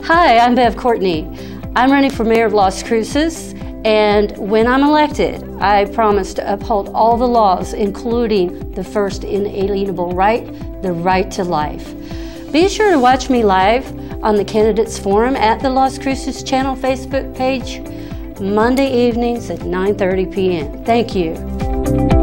Hi, I'm Courtney. I'm running for mayor of Las Cruces, and when I'm elected, I promise to uphold all the laws, including the first inalienable right, the right to life. Be sure to watch me live on the Candidates Forum at the Las Cruces Channel Facebook page, Monday evenings at 9:30 p.m. Thank you.